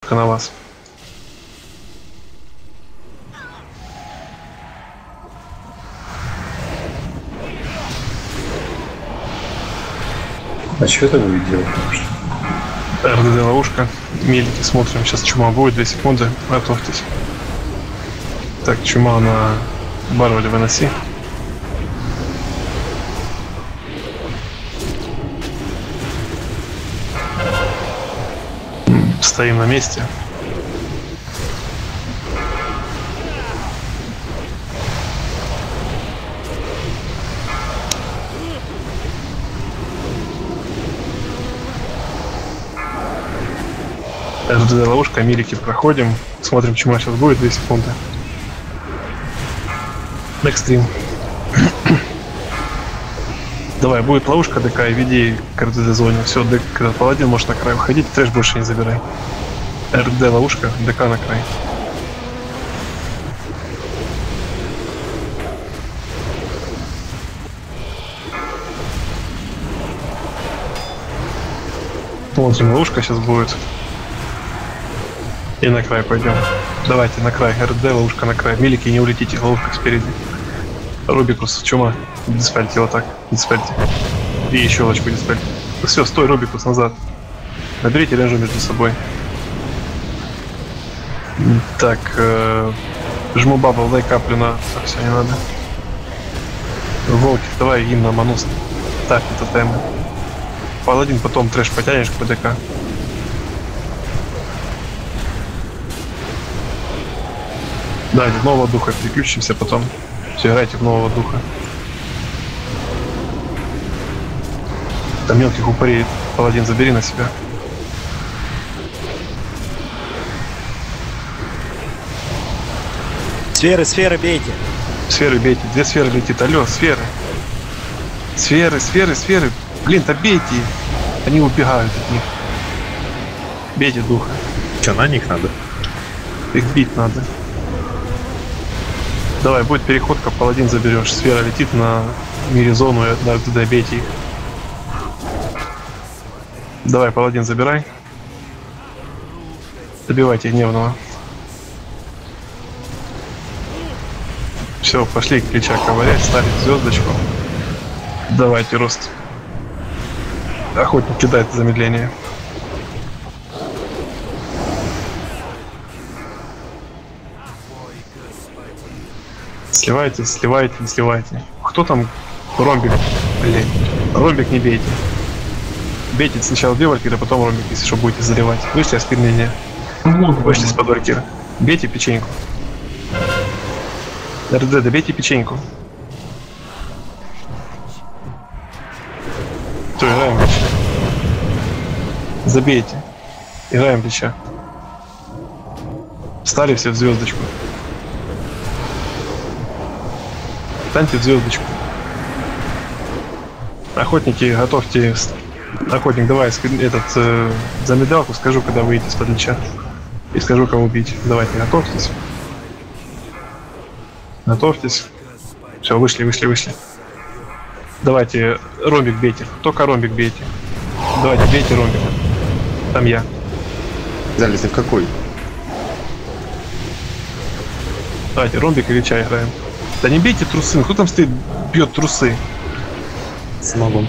ловушка на вас. А что это вы делаете? РДД ловушка. Мелики смотрим. Сейчас чума будет. 2 секунды. Готовьтесь. Так, чума на барреле выноси. Стоим на месте. РДД ловушка, милики проходим. Смотрим, чума сейчас будет. 2 секунды. Экстрим. Давай, будет ловушка ДК и веди к РДД зоне. Все, когда паладин может на край уходить, трэш больше не забирай. РДД ловушка, ДК на край. Смотрим, ловушка сейчас будет. И на край пойдем. Давайте на край. РД, ловушка на край. Милики, не улетите, ловушка спереди. Рубикус, чума. Диспельте его так. Диспельте. И еще лочку диспельте. Все, стой, Рубикус, назад. Наберите ренжу между собой. Так, жму бабл, дай каплю на... Так, все, не надо. Волки, давай им на манус. Так, это тайм. Паладин, потом трэш потянешь к ПДК. Да, в нового духа переключимся потом. Все, играйте в нового духа. Там мелких упырей. Паладин, забери на себя. Сферы, сферы бейте. Сферы бейте. 2 сферы летит. Алло, сферы. Сферы, сферы, сферы. Блин, да бейте. Они убегают от них. Бейте духа. Что, на них надо? Их бить надо. Давай, будет переходка, паладин заберешь. Сфера летит на мире зону, и туда бейте их. Давай, паладин забирай. Добивайте гневного. Все, пошли ключа ковырять, ставить звездочку. Давайте рост. Охотник кидает замедление. Сливайте, сливайте, не сливайте. Кто там? Ромбик. Блин. Ромбик не бейте. Бейте сначала 2 валькиры, а потом ромбик, если что, будете заливать. Вышли осквернение. Вышли с-под валькиры. Бейте печеньку. РД, добейте печеньку. Все, играем в плеча. Забейте. Играем в плеча. Встали все в звездочку. Встаньте в звездочку. Охотники, готовьте. Охотник, давай этот замедлялку, скажу, когда выйдете с-под плеча. И скажу, кого убить. Давайте, готовьтесь. Готовьтесь. Все, вышли, вышли, вышли. Давайте, ромбик бейте. Только ромбик бейте. Давайте, бейте ромбик. Там я. Залез, ты в какой? Давайте, ромбик или чай играем. Да не бейте трусы. Кто там стоит, бьет трусы? Смогу.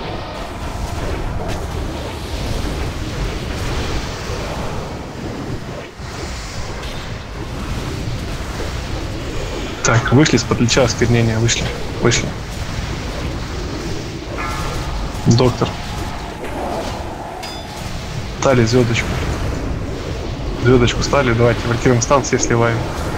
Так, вышли с-под плеча осквернения. Вышли. Вышли. Доктор. Стали звездочку. Звездочку стали. Давайте, валькирим стан, все сливаем.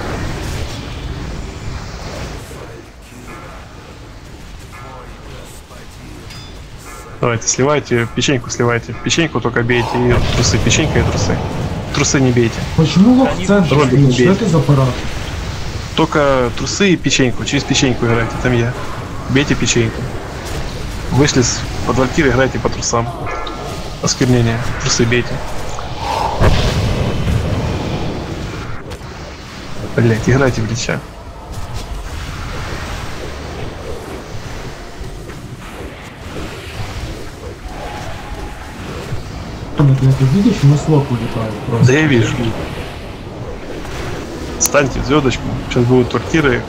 Давайте, сливайте, печеньку сливайте. Печеньку только бейте и трусы. Печенька и трусы. Трусы не бейте. Почему лох в центре Робик стоит? не Что бей. это за аппарат? Только трусы и печеньку. Через печеньку играйте, там я. Бейте печеньку. Вышли под валькиры, играйте по трусам. Осквернение. Трусы бейте. Блять, играйте в лича. Ты видишь, на слог улетает просто. Да я вижу. Станьте звездочку. Сейчас будут туркиры.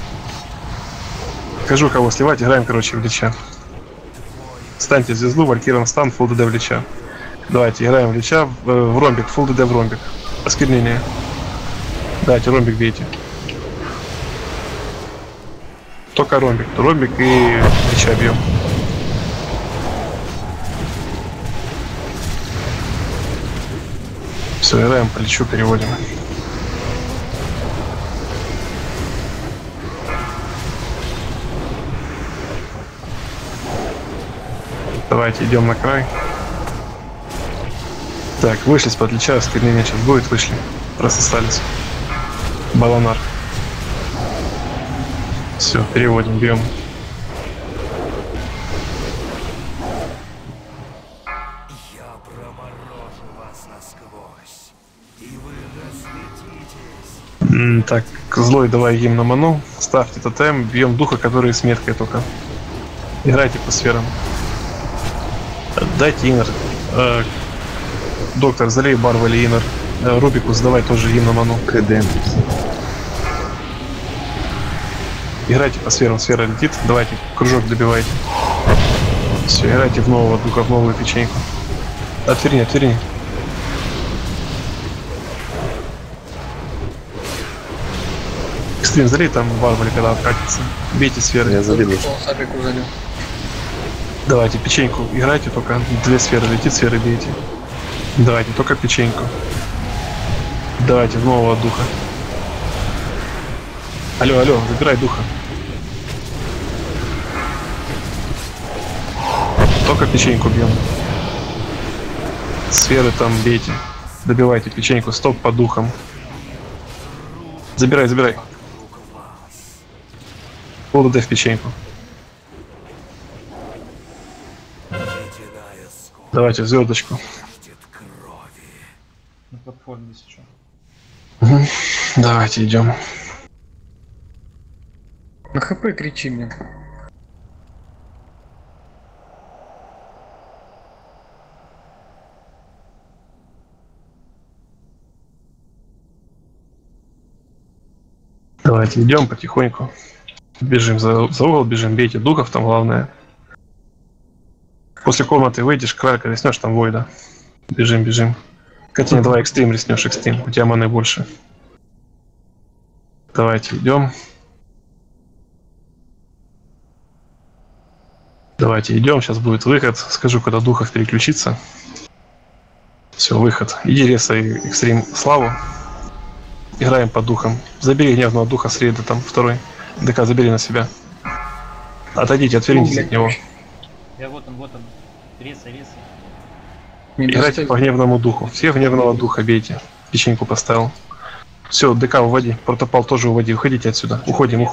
Скажу, кого сливать. Играем, короче, в Лича. Станьте звезду, валькиром стан, фулл ДД в Лича. Давайте, играем в Лича, в ромбик, фулл ДД в ромбик. Осквернение. Давайте, ромбик бейте. Только ромбик. Ромбик и Лича бьем. Все, играем по Личу, переводим. Давайте идем на край. Так, вышли с-под Лича, осквернение сейчас будет, вышли. Прососались. Баланар. Все, переводим, бьем. Я проморожу вас насквозь, и вы разлетитесь. Так, злой давай им на ману. Ставьте тотем, бьем духа, который с меткой только. Играйте по сферам. Дайте инер. Доктор, залей Барва или инер. Рубикус, давай тоже им на ману. КД. Играйте по сферам, сфера летит. Давайте, кружок добивайте. Все, играйте в нового духа, в новую печеньку. Отверни, отверни. Экстрим, залей там Барвали, когда откатится. Бейте сферы. Я залил. Давайте печеньку играйте, только 2 сферы летит, сферы бейте. Давайте, только печеньку. Давайте в нового духа. Алло, алло, забирай духа. Только печеньку бьем. Сферы там бейте. Добивайте печеньку, стоп по духам. Забирай, забирай. Фулл ДД в печеньку. Ледяная скорость Давайте звездочку. крови. На платформе здесь еще. Давайте идем. На ХП кричи мне. Давайте идем потихоньку. Бежим за угол, бежим, бейте духов, там главное. После комнаты выйдешь, кралька резнешь, там войда. Бежим, бежим. Катя, давай экстрим резнешь, экстрим. У тебя маны больше. Давайте идем. Давайте идем, сейчас будет выход. Скажу, когда духов переключиться. Все, выход. Иди резай экстрим славу. Играем по духам. Забери гневного духа с рейда, там второй. ДК забери на себя. Отойдите, отвернитесь от него. Я вот он. Ресай. Играйте по гневному духу. Все гневного духа бейте. Печеньку поставил. Все, ДК уводи. Протопал тоже уводи. Уходите отсюда. Уходим.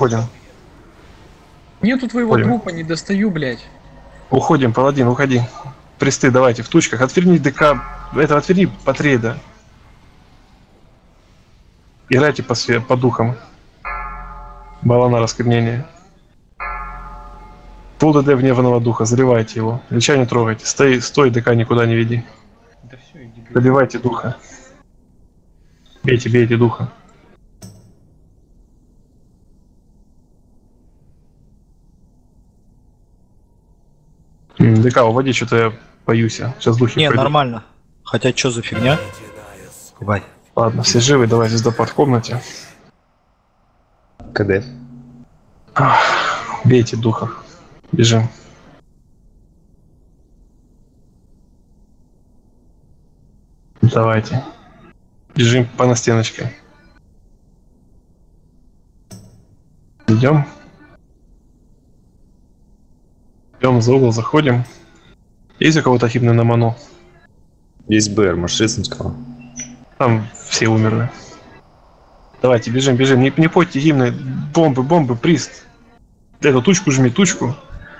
Нету твоего Уходим. трупа, не достаю, блядь. Уходим, паладин, уходи. Присты давайте в тучках. Отверни ДК. Это отверни по трейда. Играйте по духам. Балана раскорнение. Фулл ДД гневного духа. Заливайте его. Лича не трогайте. Стой, ДК никуда не веди. Да все, иди. Добивайте духа. Бейте духа. ДК, уводи, что-то я боюсь. Сейчас духи Не, пойдут. нормально. Хотя что за фигня? Ебать. Ладно, все живы, давай звездопад в комнате. КД. Бейте духов. Бежим. Давайте. Бежим по настеночке. Идем. Идем за угол, заходим. Есть у кого-то хитный на ману? Есть БР, может, Рецинского. Там все умерли. Давайте, бежим. Не пойте гимны. Бомбы, прист. Эту тучку жми, тучку.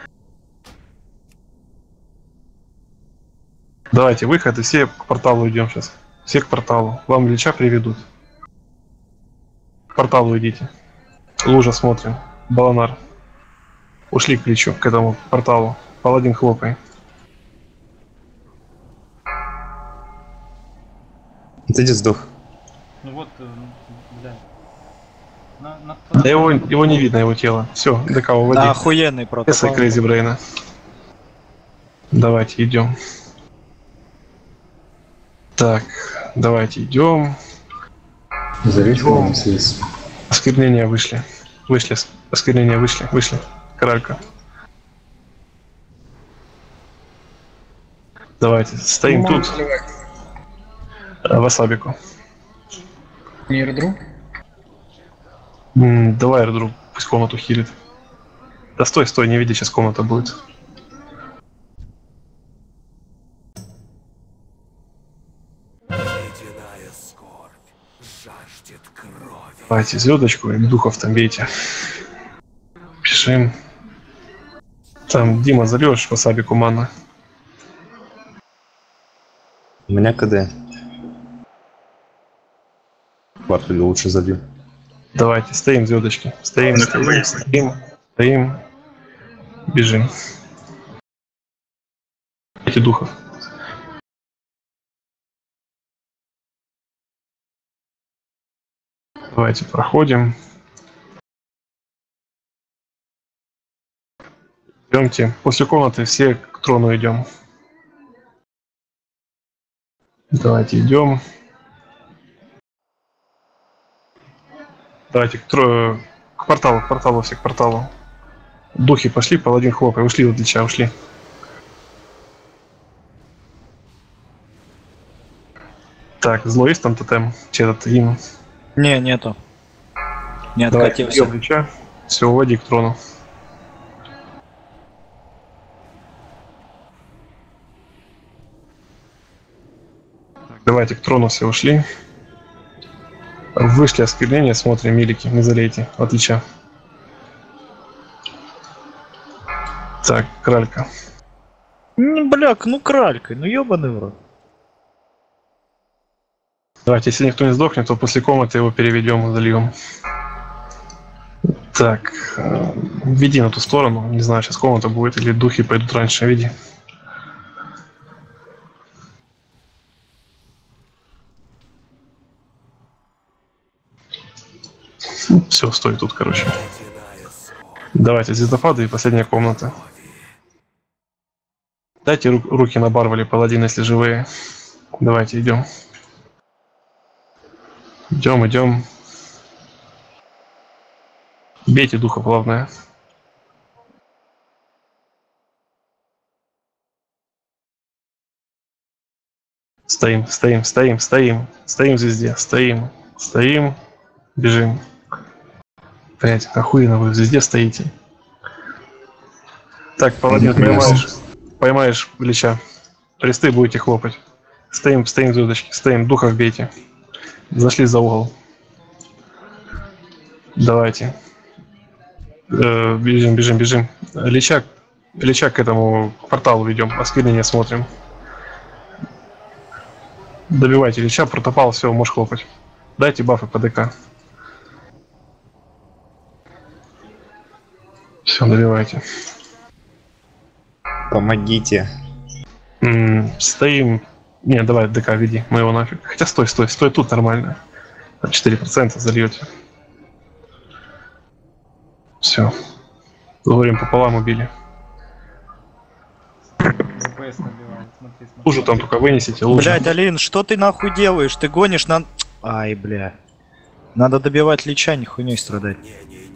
Давайте, выход, и все к порталу идем сейчас. Все к порталу. Вам Лича приведут. К порталу идите. Лужа смотрим. Баланар. Ушли к Личу, к этому порталу. Паладин хлопай. Ты где сдох? Ну вот, бля. На Да его не видно, его тело. Все, ДК уводи. Да, охуенный протокол. Крейзи Брейна. Давайте идем. Так, давайте идем. Зарифмом здесь. Осквернения вышли. Осквернения вышли. Коралька. Давайте, стоим тут. Васабику. Не эрдру? Давай эрдру, пусть комнату хилит. Да стой, не види, сейчас комната будет. Ледяная скорбь жаждет крови. Давайте звездочку и духов там бейте. Пишем. Там, Дима, зальешь Васабику мана. У меня КД. Барфелю лучше забил. Давайте, стоим, звездочки. Стоим. Бежим. Эти духов. Давайте проходим. Идемте. После комнаты все к трону идем. Давайте идем. Давайте к порталу, все к порталу. Духи пошли, паладин хлопай, ушли вот лича, ушли. Так, зло есть там тотем? Че-то им? Не, нету. Не Давайте откатился. бьем лича. Все, уводи к трону. Так, давайте к трону все ушли. Вышли осквернения, смотрим, милики, не залейте, от лича. Так, кралька. Бляк, ну кралька, ну ёбаный в рот. Давайте, если никто не сдохнет, то после комнаты его переведем, зальем. Так, веди на ту сторону. Не знаю, сейчас комната будет или духи пойдут раньше, веди. Все, стой тут, короче. Давайте, звездопады и последняя комната. Дайте руки на Барвале, паладин, если живые. Давайте, идем. Идем. Бейте духа, главное. Стоим в звезде, стоим, бежим. Блять, охуенно вы в звезде стоите. Так, паладин, поймаешь лича. Престы будете хлопать. Стоим, звездочки, стоим, духов бейте. Зашли за угол. Давайте. Бежим. Лича к этому порталу ведем, осквернение смотрим. Добивайте лича, протопал, все, можешь хлопать. Дайте бафы по ДК. Все, добивайте. Помогите. Стоим. Не, давай ДК веди, мы его нафиг. Хотя стой тут нормально. 4% зальете. Все. Говорим, пополам убили. ПС набивает, смотри. Лужу там только вынесите, лужу. Блять, Алин, что ты нахуй делаешь? Ты гонишь на... Ай, бля. Надо добивать лича, ни хуйней страдать. Не